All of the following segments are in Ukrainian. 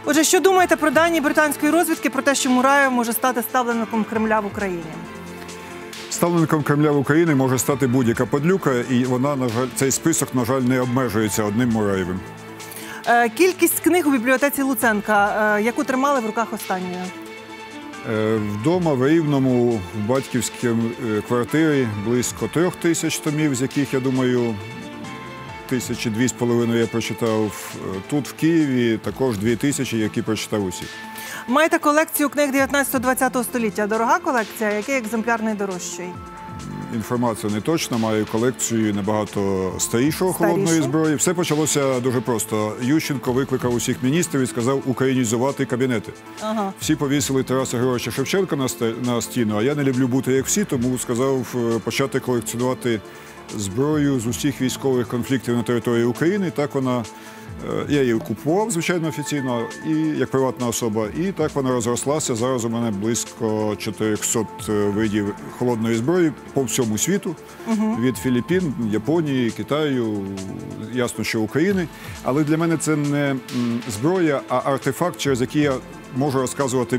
Отже, що думаєте про дані британської розвідки про те, що Мураєв може стати ставленником Кремля в Україні? Ставленником Кремля в Україні може стати будь-яка падлюка, і вона, на жаль, цей список, на жаль, не обмежується одним Мураєвим. Кількість книг у бібліотеці Луценка, яку тримали в руках останньою? Вдома в Рівному, в батьківській квартирі, близько 3000 томів, з яких, я думаю, 2,5 я прочитав. Тут, в Києві, також 2000, які прочитав усі. Маєте колекцію книг 19-20 століття. Дорога колекція? Який екземпляр найдорожчий? Інформація не точна. Маю колекцію набагато старішого холодної зброї. Все почалося дуже просто. Ющенко викликав усіх міністрів і сказав українізувати кабінети. Всі повісили Тараса Григоровича Шевченка на стіну, а я не люблю бути як всі, тому сказав почати колекціонувати зброю з усіх військових конфліктів на території України. Так вона, я її купував, звичайно, офіційно, і як приватна особа, і так вона розрослася. Зараз у мене близько 400 видів холодної зброї по всьому світу, від Філіппін, Японії, Китаю, ясно, що України. Але для мене це не зброя, а артефакт, через який я можу розказувати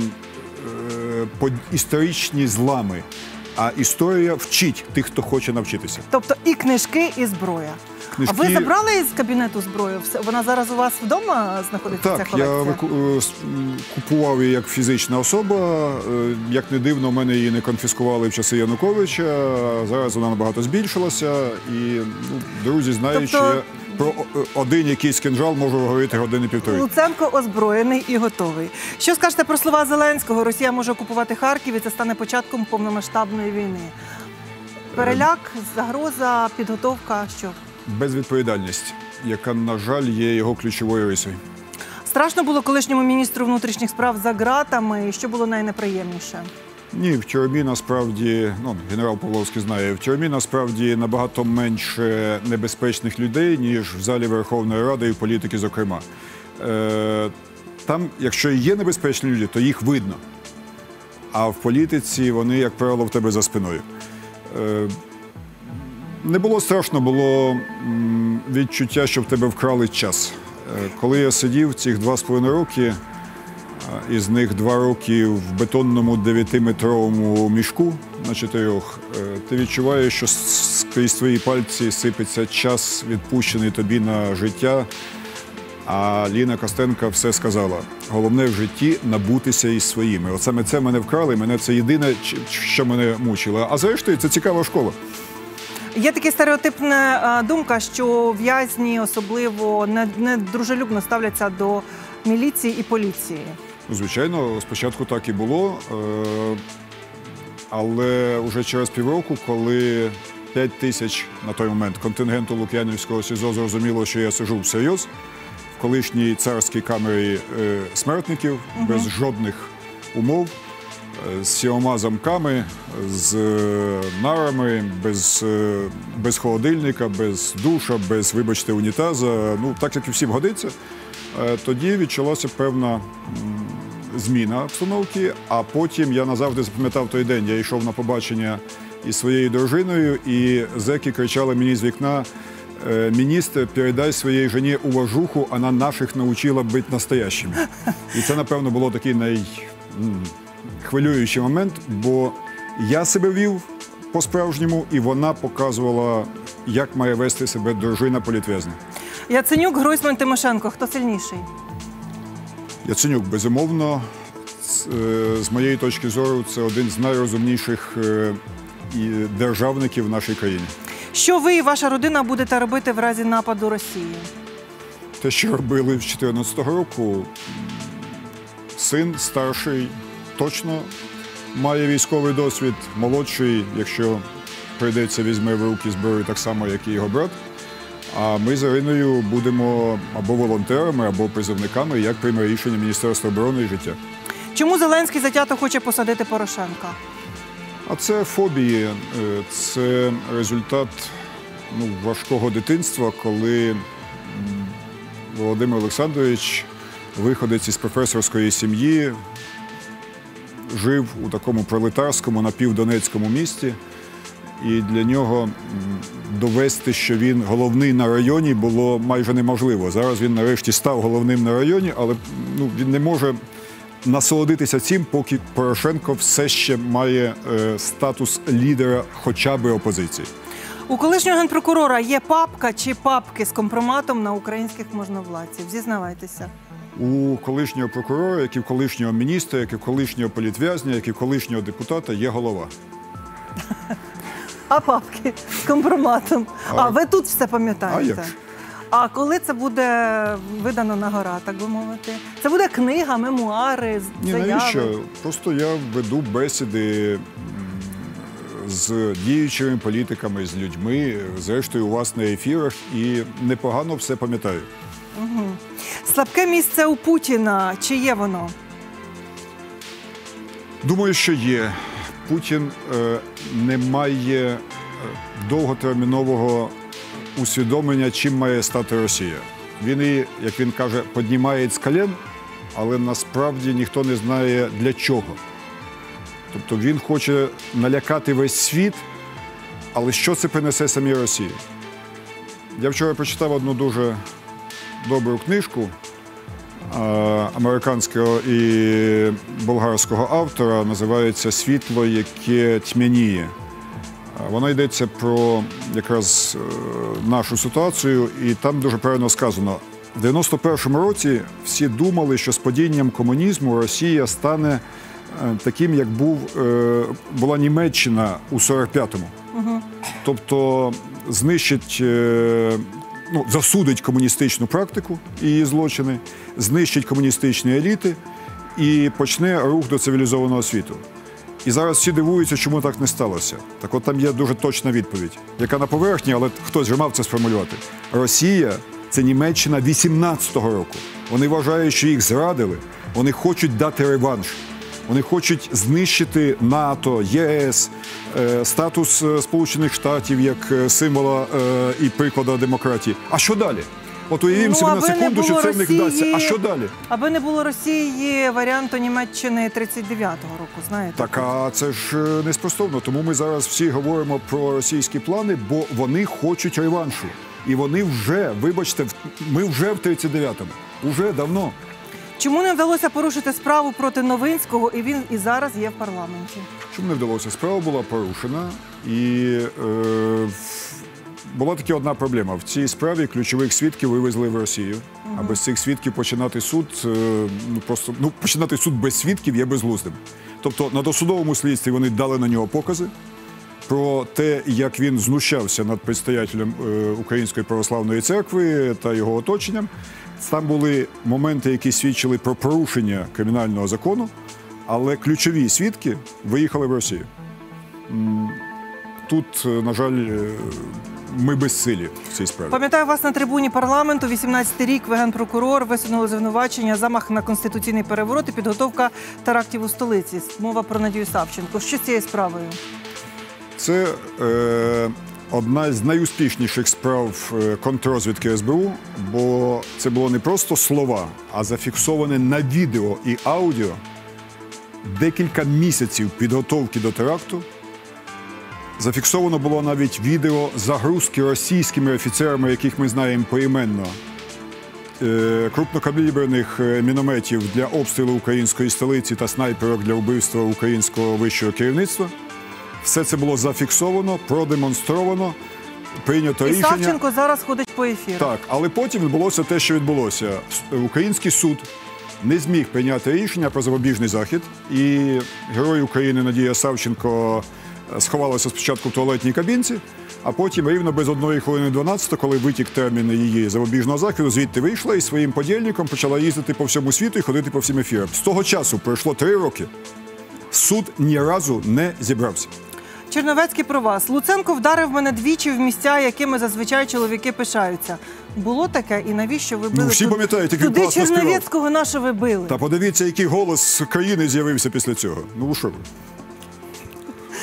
історичні злами. А історія вчить тих, хто хоче навчитися. Тобто і книжки, і зброя. А ви забрали із кабінету зброю? Вона зараз у вас вдома знаходиться, ця колекція? Так, я купував її як фізична особа. Як не дивно, в мене її не конфіскували в часи Януковича. Зараз вона набагато збільшилася. І друзі знають, що я про один якийсь кинджал можу говорити години-півтори. Луценко озброєний і готовий. Що скажете про слова Зеленського? Росія може окупувати Харків, і це стане початком повномасштабної війни. Переляк, загроза, підготовка, що? Безвідповідальність, яка, на жаль, є його ключовою рисою. Страшно було колишньому міністру внутрішніх справ за ґратами, і що було найнеприємніше? Ні, в тюрмі насправді, генерал Павловський знає, в тюрмі насправді набагато менше небезпечних людей, ніж в залі Верховної Ради і політики, зокрема. Там, якщо є небезпечні люди, то їх видно. А в політиці вони, як правило, в тебе за спиною. Не було страшно, було відчуття, що в тебе вкрали час. Коли я сидів цих 2,5 роки, із них 2 роки в бетонному 9-метровому мішку на 4, ти відчуваєш, що крізь твої пальці сипеться час, відпущений тобі на життя. А Ліна Костенко все сказала. Головне в житті – набутися із своїми. От саме це мене вкрали, мене це єдине, що мене мучило. А зрештою, це цікава школа. Є така стереотипна думка, що в'язні особливо недружелюбно ставляться до міліції і поліції. Звичайно, спочатку так і було, але вже через півроку, коли 5000 на той момент контингенту Лук'янівського СІЗО зрозуміло, що я сиджу всерйоз, в колишній царській камері смертників, без жодних умов, з 7 замками, з нарами, без холодильника, без душа, без, вибачте, унітаза, так, як і всім годиться, тоді відчулася певна зміна обстановки, а потім я назавжди запам'ятав той день. Я йшов на побачення із своєю дружиною, і зеки кричали мені з вікна: «Міністр, передай своїй жені уважуху, вона наших навчила бути настоящими». І це, напевно, було такий найхвилюючий момент, бо я себе вів по-справжньому, і вона показувала, як має вести себе дружина політв'язня. Яценюк, Гройсман, Тимошенко. Хто сильніший? Яценюк, безумовно, з моєї точки зору, це один з найрозумніших державників в нашій країні. Що ви і ваша родина будете робити в разі нападу Росії? Те, що робили з 2014 року. Син старший точно має військовий досвід, молодший, якщо прийдеться, візьме в руки зброю так само, як і його брат. А ми з Іриною будемо або волонтерами, або призовниками, як прийме рішення Міністерства оборони і життя. Чому Зеленський затято хоче посадити Порошенка? А це фобії, це результат важкого дитинства, коли Володимир Олександрович, виходець із професорської сім'ї, жив у такому пролетарському напівдонецькому місті. і для нього довести, що він головний на районі, було майже неможливо. Зараз він нарешті став головним на районі, але він не може насолодитися цим, поки Порошенко все ще має статус лідера хоча б опозиції. У колишнього генпрокурора є папка чи папки з компроматом на українських можновладців? Зізнавайтеся. У колишнього прокурора, як і в колишнього міністра, як і в колишнього політв'язня, як і в колишнього депутата є голова. А папки з компроматом? А ви тут все А пам'ятаєте? як ж? А коли це буде видано на гора, так би мовити? Це буде книга, мемуари, заяви? Ні, навіщо? Просто я веду бесіди з діючими політиками, з людьми, зрештою у вас на ефірах, і непогано все пам'ятаю. Слабке місце у Путіна. Чи є воно? Думаю, що є. Путін не має довготермінового усвідомлення, чим має стати Росія. Він її, як він каже, піднімає з колін, але насправді ніхто не знає для чого. Тобто він хоче налякати весь світ, але що це принесе самій Росії? Я вчора прочитав одну дуже добру книжку американського і болгарського автора, називається «Світло, яке тьмяніє». Вона йдеться про якраз нашу ситуацію, і там дуже правильно сказано. В 91-му році всі думали, що з падінням комунізму Росія стане таким, як була Німеччина у 45-му. Тобто знищить, засудить комуністичну практику і її злочини, знищить комуністичні еліти і почне рух до цивілізованого світу. І зараз всі дивуються, чому так не сталося. Так от там є дуже точна відповідь, яка на поверхні, але хтось вже мав це сформулювати. Росія – це Німеччина 18-го року. Вони вважають, що їх зрадили, вони хочуть дати реванш. Вони хочуть знищити НАТО, ЄС, статус Сполучених Штатів як символа і прикладу демократії. А що далі? От уявімо собі на секунду, що це в них вдасться. А що далі? Аби не було Росії варіанту Німеччини 39-го року, знаєте? Так, а це ж неспростовно. Тому ми зараз всі говоримо про російські плани, бо вони хочуть реваншу. І вони вже, вибачте, ми вже в 39-му. Уже давно. Чому не вдалося порушити справу проти Новинського, і він і зараз є в парламенті? Чому не вдалося? Справа була порушена, і була таки одна проблема. В цій справі ключових свідків вивезли в Росію. А без цих свідків починати суд, починати суд без свідків є безглуздим. Тобто на досудовому слідстві вони дали на нього покази про те, як він знущався над предстоятелем Української православної церкви та його оточенням. Там були моменти, які свідчили про порушення кримінального закону, але ключові свідки виїхали в Росію. Тут, на жаль, ми безсилі в цій справі. Пам'ятаю вас на трибуні парламенту, 18-й рік, ви генпрокурор, висунули звинувачення, замах на конституційний переворот і підготовка терактів у столиці. Мова про Надію Савченко. Що з цією справою? Це одна з найуспішніших справ контррозвідки СБУ, бо це було не просто слова, а зафіксоване на відео і аудіо декілька місяців підготовки до теракту. Зафіксовано було навіть відео загрузки російськими офіцерами, яких ми знаємо поіменно, крупнокаліберних мінометів для обстрілу української столиці та снайперок для вбивства українського вищого керівництва. Все це було зафіксовано, продемонстровано, прийнято рішення. І Савченко зараз ходить по ефіру. Так, але потім відбулося те, що відбулося. Український суд не зміг прийняти рішення про запобіжний захід, і герой України Надія Савченко сховалася спочатку в туалетній кабінці, а потім рівно без 1 хвилини 12, коли витік термін її запобіжного заходу, звідти вийшла і своїм подільником почала їздити по всьому світу і ходити по всім ефірам. З того часу пройшло 3 роки. Суд ні разу не зібрався. Черновецький про вас. Луценко вдарив мене двічі в місця, якими зазвичай чоловіки пишаються. Було таке? І навіщо ви били? Всі пам'ятають, як він туди класно співав. Черновецького на що ви били? Та подивіться, який голос країни з'явився після цього. Ну, що ви?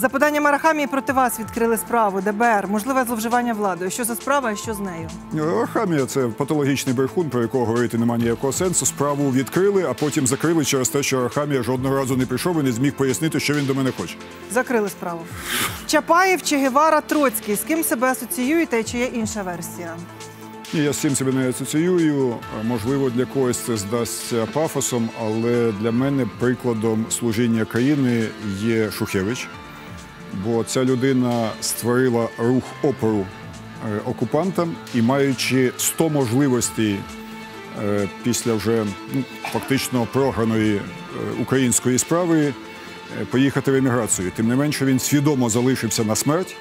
За поданням Арахамії проти вас відкрили справу ДБР. Можливе зловживання владою. Що за справа і що з нею? Арахамія – це патологічний брехун, про якого говорити немає ніякого сенсу. Справу відкрили, а потім закрили через те, що Арахамія жодного разу не прийшов і не зміг пояснити, що він до мене хоче. Закрили справу. Чапаєв, Че Гевара, Троцький. З ким себе асоціюєте і чи є інша версія? Ні, я з цим себе не асоціюю. Можливо, для когось це здасться пафосом, але для мене прикладом служіння країни є Шухевич. Бо ця людина створила рух опору окупантам і, маючи 100 можливостей після вже фактично програної української справи, поїхати в еміграцію. Тим не менше, він свідомо залишився на смерть.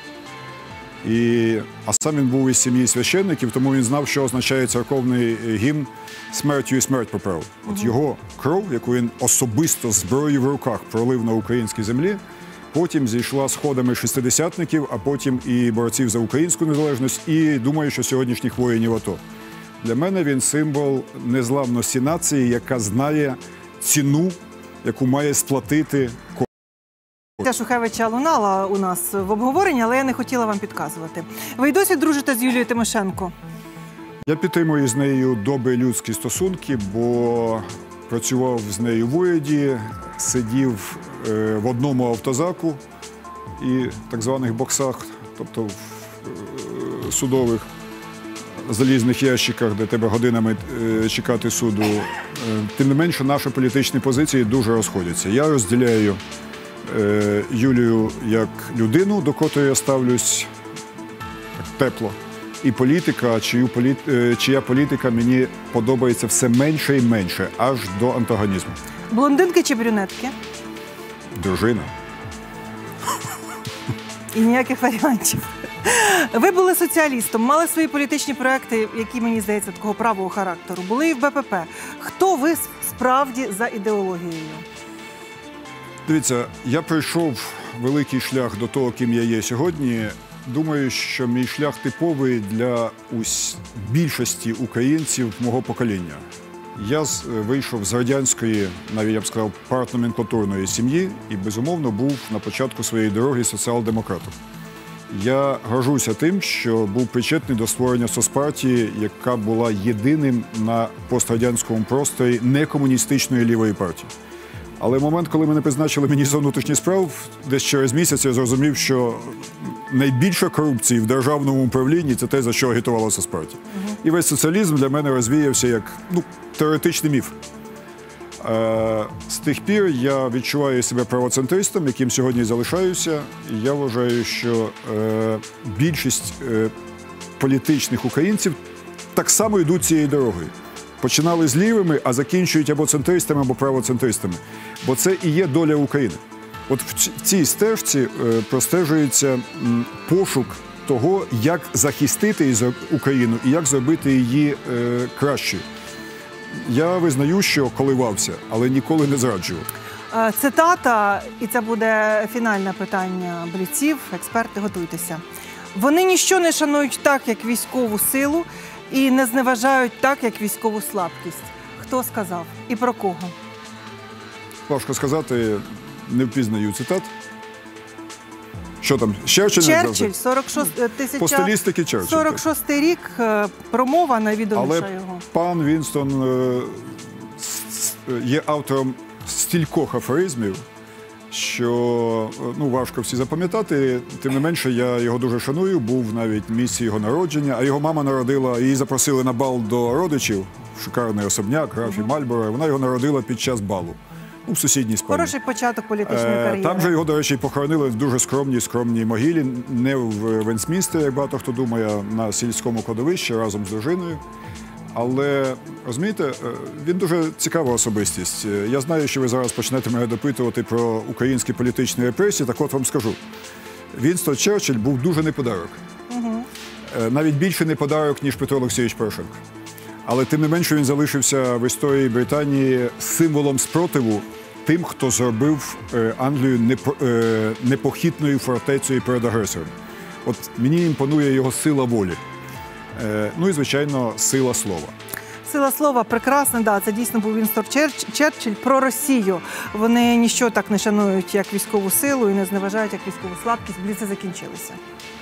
А сам він був із сім'ї священників, тому він знав, що означає церковний гімн «Смертю і смерть поправ». От його кров, яку він особисто з зброєю в руках пролив на українській землі, потім зійшла сходами шестидесятників, а потім і борців за українську незалежність, і, думаю, що сьогоднішніх воїнів АТО. Для мене він символ незламності нації, яка знає ціну, яку має сплатити. Ця Шухевича лунала у нас в обговоренні, але я не хотіла вам підказувати. Ви й досі дружите з Юлією Тимошенко? Я підтримую з нею добрі людські стосунки, бо працював з нею в уряді, сидів в одному автозаку і так званих боксах, тобто в судових залізних ящиках, де тебе годинами чекати суду. Тим не менше, наші політичні позиції дуже розходяться. Я розділяю Юлію як людину, до котрої я ставлюсь тепло, і політика, чия політика мені подобається все менше і менше, аж до антагонізму. Блондинки чи брюнетки? Дружина. І ніяких варіантів. Ви були соціалістом, мали свої політичні проекти, які, мені здається, такого правого характеру. Були і в БПП. Хто ви справді за ідеологією? Дивіться, я пройшов великий шлях до того, ким я є сьогодні. Думаю, що мій шлях типовий для більшості українців мого покоління. Я вийшов з радянської, навіть я б сказав, партноменклатурної сім'ї і, безумовно, був на початку своєї дороги соціал-демократом. Я горжуся тим, що був причетний до створення соцпартії, яка була єдиним на пострадянському просторі некомуністичної лівої партії. Але в момент, коли мене призначили міністром внутрішніх справ, десь через місяць я зрозумів, що найбільша корупція в державному управлінні – це те, за що агітувала соцпартія. І весь соціалізм для мене розвіявся як теоретичний міф. З тих пір я відчуваю себе правоцентристом, яким сьогодні залишаюся. І я вважаю, що більшість політичних українців так само йдуть цією дорогою. Починали з лівими, а закінчують або центристами, або правоцентристами. Бо це і є доля України. От в цій стежці простежується пошук того, як захистити Україну і як зробити її кращою. Я визнаю, що коливався, але ніколи не зраджував. Цитата, і це буде фінальне питання бліців, експерти, готуйтеся. Вони ніщо не шанують так, як військову силу, і не зневажають так, як військову слабкість. Хто сказав? І про кого? Важко сказати, не впізнаю цитат. Що там? Черчилль, 46 рік, промова найвідоміша його. Але пан Вінстон є автором стількох афоризмів, що важко всі запам'ятати. Тим не менше, я його дуже шаную, був навіть в місці його народження, а його мама народила, її запросили на бал до родичів, шикарний особняк, графі Мальборо, вона його народила під час балу. В сусідній спальні. Хороший початок політичної кар'єри. Там же його, до речі, похоронили в дуже скромній могилі, не в Вестмінстері, як багато хто думає, а на сільському кладовищі разом з дружиною. Але, розумієте, він дуже цікава особистість. Я знаю, що ви зараз почнете мене допитувати про українські політичні репресії, так от вам скажу. Вінстон Черчилль був дуже неподарок. Навіть більше неподарок, ніж Петро Олексійович Порошенко. Але тим не менше він залишився в історії Британії символом спротиву тим, хто зробив Англію непохитною фортецею перед агресором. От мені імпонує його сила волі. Ну і, звичайно, сила слова. Сила слова прекрасна, да, це дійсно був Вінстон Черчилль про Росію. Вони ніщо так не шанують, як військову силу, і не зневажають, як військову слабкість. Бліци закінчилися.